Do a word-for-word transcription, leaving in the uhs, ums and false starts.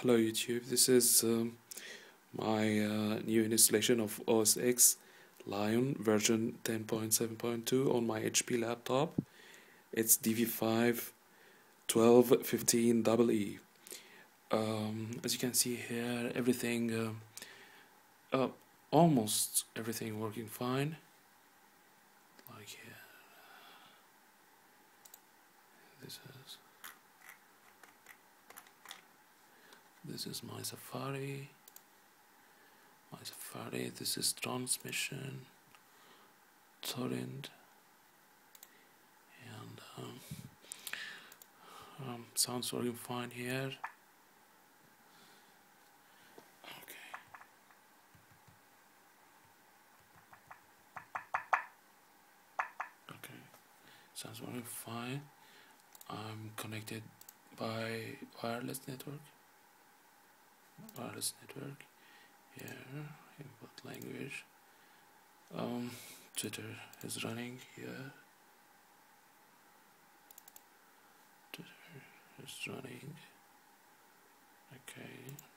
Hello YouTube, this is um, my uh, new installation of O S X Lion version ten point seven point two on my H P laptop. It's D V five twelve fifteen E E. Um, as you can see here, everything, uh, uh, almost everything working fine. Like here, this is this is my Safari. My Safari. This is transmission, torrent, and um, um, sounds working fine here. Okay. Okay. Sounds working fine. I'm connected by wireless network. Wireless network. Here, input language. Um, Twitter is running here. Twitter is running. Okay.